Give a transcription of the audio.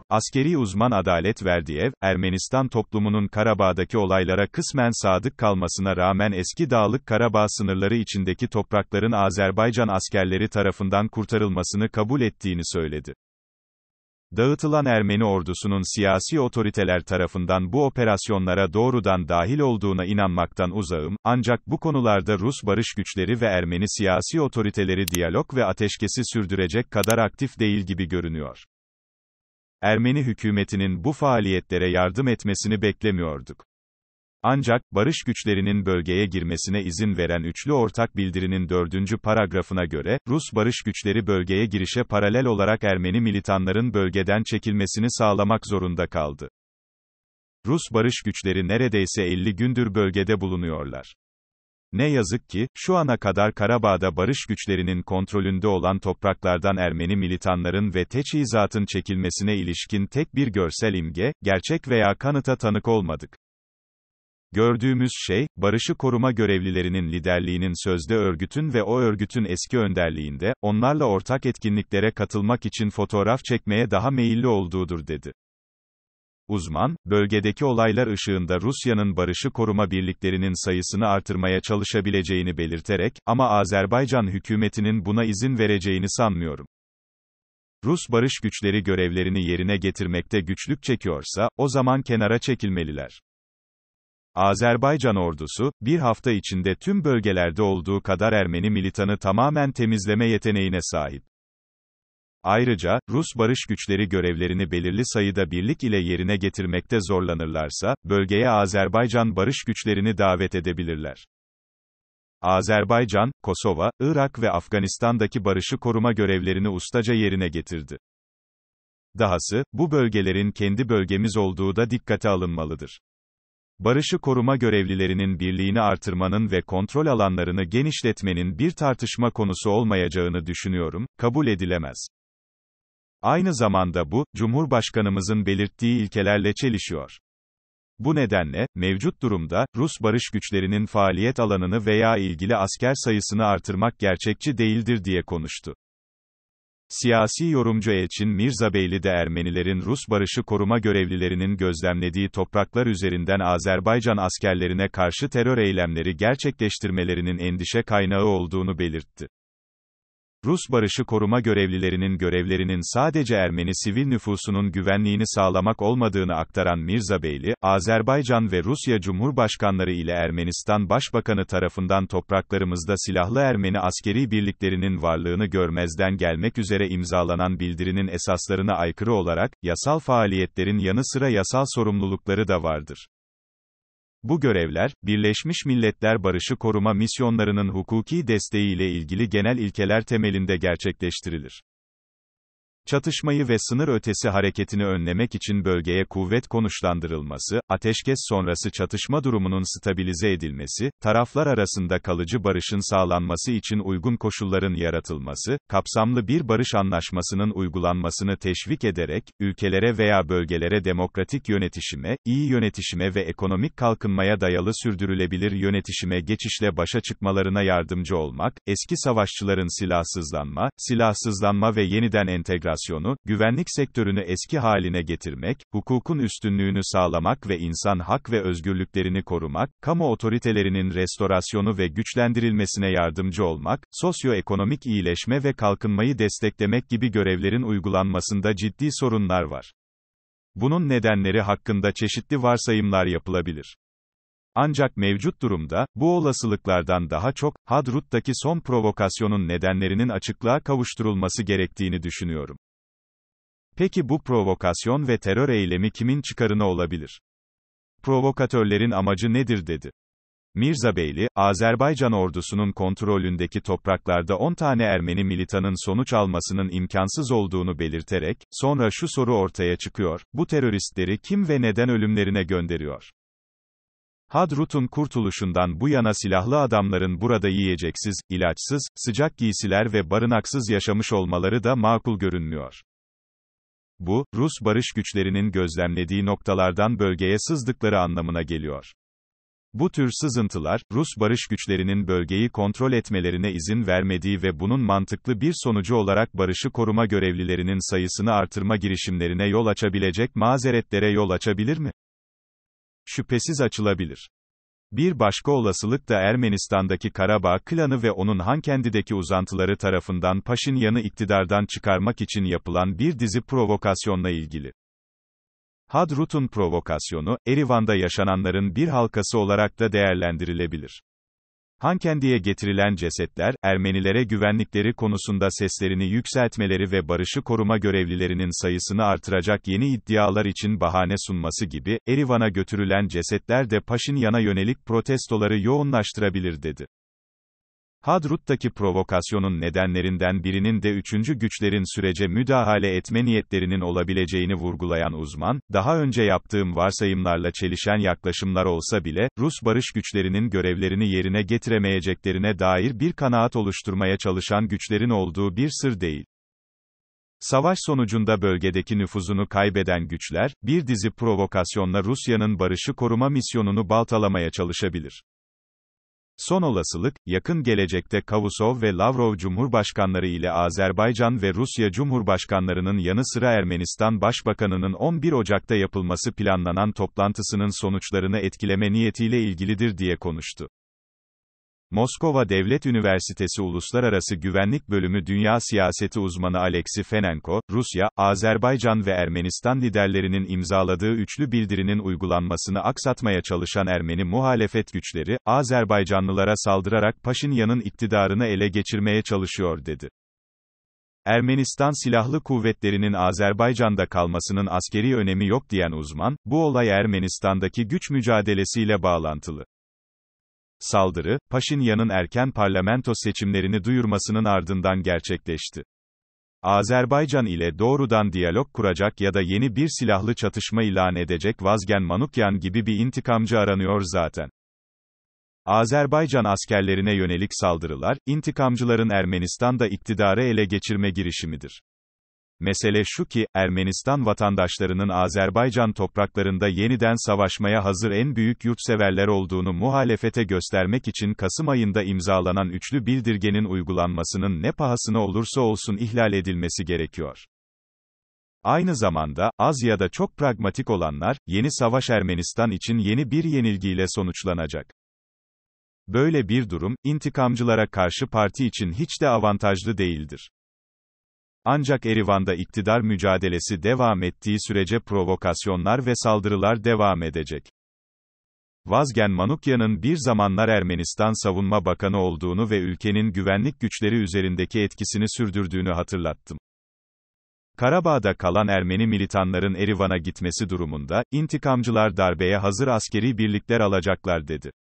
askeri uzman Adalet Verdiyev, Ermenistan toplumunun Karabağ'daki olaylara kısmen sadık kalmasına rağmen eski Dağlık Karabağ sınırları içindeki toprakların Azerbaycan askerleri tarafından kurtarılmasını kabul ettiğini söyledi. Dağıtılan Ermeni ordusunun siyasi otoriteler tarafından bu operasyonlara doğrudan dahil olduğuna inanmaktan uzağım, ancak bu konularda Rus barış güçleri ve Ermeni siyasi otoriteleri diyalog ve ateşkesi sürdürecek kadar aktif değil gibi görünüyor. Ermeni hükümetinin bu faaliyetlere yardım etmesini beklemiyorduk. Ancak, barış güçlerinin bölgeye girmesine izin veren üçlü ortak bildirinin 4. paragrafına göre, Rus barış güçleri bölgeye girişe paralel olarak Ermeni militanların bölgeden çekilmesini sağlamak zorunda kaldı. Rus barış güçleri neredeyse 50 gündür bölgede bulunuyorlar. Ne yazık ki, şu ana kadar Karabağ'da barış güçlerinin kontrolünde olan topraklardan Ermeni militanların ve teçhizatın çekilmesine ilişkin tek bir görsel imge, gerçek veya kanıta tanık olmadık. Gördüğümüz şey, barışı koruma görevlilerinin liderliğinin sözde örgütün ve o örgütün eski önderliğinde, onlarla ortak etkinliklere katılmak için fotoğraf çekmeye daha meyilli olduğudur dedi. Uzman, bölgedeki olaylar ışığında Rusya'nın barışı koruma birliklerinin sayısını artırmaya çalışabileceğini belirterek, ama Azerbaycan hükümetinin buna izin vereceğini sanmıyorum. Rus barış güçleri görevlerini yerine getirmekte güçlük çekiyorsa, o zaman kenara çekilmeliler. Azerbaycan ordusu, bir hafta içinde tüm bölgelerde olduğu kadar Ermeni militanı tamamen temizleme yeteneğine sahip. Ayrıca, Rus barış güçleri görevlerini belirli sayıda birlik ile yerine getirmekte zorlanırlarsa, bölgeye Azerbaycan barış güçlerini davet edebilirler. Azerbaycan, Kosova, Irak ve Afganistan'daki barışı koruma görevlerini ustaca yerine getirdi. Dahası, bu bölgelerin kendi bölgemiz olduğu da dikkate alınmalıdır. Barışı koruma görevlilerinin birliğini artırmanın ve kontrol alanlarını genişletmenin bir tartışma konusu olmayacağını düşünüyorum, kabul edilemez. Aynı zamanda bu, Cumhurbaşkanımızın belirttiği ilkelerle çelişiyor. Bu nedenle, mevcut durumda, Rus barış güçlerinin faaliyet alanını veya ilgili asker sayısını artırmak gerçekçi değildir diye konuştu. Siyasi yorumcu Elçin Mirzabeyli de Ermenilerin Rus barışı koruma görevlilerinin gözlemlediği topraklar üzerinden Azerbaycan askerlerine karşı terör eylemleri gerçekleştirmelerinin endişe kaynağı olduğunu belirtti. Rus barışı koruma görevlilerinin görevlerinin sadece Ermeni sivil nüfusunun güvenliğini sağlamak olmadığını aktaran Mirzabeyli, Azerbaycan ve Rusya Cumhurbaşkanları ile Ermenistan Başbakanı tarafından topraklarımızda silahlı Ermeni askeri birliklerinin varlığını görmezden gelmek üzere imzalanan bildirinin esaslarına aykırı olarak, yasal faaliyetlerin yanı sıra yasal sorumlulukları da vardır. Bu görevler, Birleşmiş Milletler Barışı Koruma Misyonlarının hukuki desteğiyle ilgili genel ilkeler temelinde gerçekleştirilir. Çatışmayı ve sınır ötesi hareketini önlemek için bölgeye kuvvet konuşlandırılması, ateşkes sonrası çatışma durumunun stabilize edilmesi, taraflar arasında kalıcı barışın sağlanması için uygun koşulların yaratılması, kapsamlı bir barış anlaşmasının uygulanmasını teşvik ederek, ülkelere veya bölgelere demokratik yönetişime, iyi yönetişime ve ekonomik kalkınmaya dayalı sürdürülebilir yönetişime geçişle başa çıkmalarına yardımcı olmak, eski savaşçıların silahsızlanma ve yeniden entegrasyonu, güvenlik sektörünü eski haline getirmek, hukukun üstünlüğünü sağlamak ve insan hak ve özgürlüklerini korumak, kamu otoritelerinin restorasyonu ve güçlendirilmesine yardımcı olmak, sosyoekonomik iyileşme ve kalkınmayı desteklemek gibi görevlerin uygulanmasında ciddi sorunlar var. Bunun nedenleri hakkında çeşitli varsayımlar yapılabilir. Ancak mevcut durumda, bu olasılıklardan daha çok, Hadrut'taki son provokasyonun nedenlerinin açıklığa kavuşturulması gerektiğini düşünüyorum. Peki bu provokasyon ve terör eylemi kimin çıkarına olabilir? Provokatörlerin amacı nedir dedi. Mirzabeyli, Azerbaycan ordusunun kontrolündeki topraklarda 10 tane Ermeni militanın sonuç almasının imkansız olduğunu belirterek, sonra şu soru ortaya çıkıyor, bu teröristleri kim ve neden ölümlerine gönderiyor? Hadrut'un kurtuluşundan bu yana silahlı adamların burada yiyeceksiz, ilaçsız, sıcak giysiler ve barınaksız yaşamış olmaları da makul görünmüyor. Bu, Rus barış güçlerinin gözlemlediği noktalardan bölgeye sızdıkları anlamına geliyor. Bu tür sızıntılar, Rus barış güçlerinin bölgeyi kontrol etmelerine izin vermediği ve bunun mantıklı bir sonucu olarak barışı koruma görevlilerinin sayısını artırma girişimlerine yol açabilecek mazeretlere yol açabilir mi? Şüphesiz açılabilir. Bir başka olasılık da Ermenistan'daki Karabağ klanı ve onun Hankendi'deki uzantıları tarafından Paşinyan'ı iktidardan çıkarmak için yapılan bir dizi provokasyonla ilgili. Hadrut'un provokasyonu, Erivan'da yaşananların bir halkası olarak da değerlendirilebilir. Hankendi'ye getirilen cesetler, Ermenilere güvenlikleri konusunda seslerini yükseltmeleri ve barışı koruma görevlilerinin sayısını artıracak yeni iddialar için bahane sunması gibi, Erivan'a götürülen cesetler de Paşinyan'a yönelik protestoları yoğunlaştırabilir dedi. Hadrut'taki provokasyonun nedenlerinden birinin de üçüncü güçlerin sürece müdahale etme niyetlerinin olabileceğini vurgulayan uzman, daha önce yaptığım varsayımlarla çelişen yaklaşımlar olsa bile, Rus barış güçlerinin görevlerini yerine getiremeyeceklerine dair bir kanaat oluşturmaya çalışan güçlerin olduğu bir sır değil. Savaş sonucunda bölgedeki nüfuzunu kaybeden güçler, bir dizi provokasyonla Rusya'nın barışı koruma misyonunu baltalamaya çalışabilir. Son olasılık, yakın gelecekte Kavusov ve Lavrov Cumhurbaşkanları ile Azerbaycan ve Rusya Cumhurbaşkanlarının yanı sıra Ermenistan Başbakanı'nın 11 Ocak'ta yapılması planlanan toplantısının sonuçlarını etkileme niyetiyle ilgilidir diye konuştu. Moskova Devlet Üniversitesi Uluslararası Güvenlik Bölümü Dünya Siyaseti uzmanı Alexey Fenenko, Rusya, Azerbaycan ve Ermenistan liderlerinin imzaladığı üçlü bildirinin uygulanmasını aksatmaya çalışan Ermeni muhalefet güçleri, Azerbaycanlılara saldırarak Paşinyan'ın iktidarını ele geçirmeye çalışıyor dedi. Ermenistan Silahlı Kuvvetleri'nin Azerbaycan'da kalmasının askeri önemi yok diyen uzman, bu olay Ermenistan'daki güç mücadelesiyle bağlantılı. Saldırı, Paşinyan'ın erken parlamento seçimlerini duyurmasının ardından gerçekleşti. Azerbaycan ile doğrudan diyalog kuracak ya da yeni bir silahlı çatışma ilan edecek Vazgen Manukyan gibi bir intikamcı aranıyor zaten. Azerbaycan askerlerine yönelik saldırılar, intikamcıların Ermenistan'da iktidarı ele geçirme girişimidir. Mesele şu ki, Ermenistan vatandaşlarının Azerbaycan topraklarında yeniden savaşmaya hazır en büyük yurtseverler olduğunu muhalefete göstermek için Kasım ayında imzalanan üçlü bildirgenin uygulanmasının ne pahasına olursa olsun ihlal edilmesi gerekiyor. Aynı zamanda, az ya da çok pragmatik olanlar, yeni savaş Ermenistan için yeni bir yenilgiyle sonuçlanacak. Böyle bir durum, intikamcılara karşı parti için hiç de avantajlı değildir. Ancak Erivan'da iktidar mücadelesi devam ettiği sürece provokasyonlar ve saldırılar devam edecek. Vazgen Manukyan'ın bir zamanlar Ermenistan Savunma Bakanı olduğunu ve ülkenin güvenlik güçleri üzerindeki etkisini sürdürdüğünü hatırlattım. Karabağ'da kalan Ermeni militanların Erivan'a gitmesi durumunda, intikamcılar darbeye hazır askeri birlikler alacaklar dedi.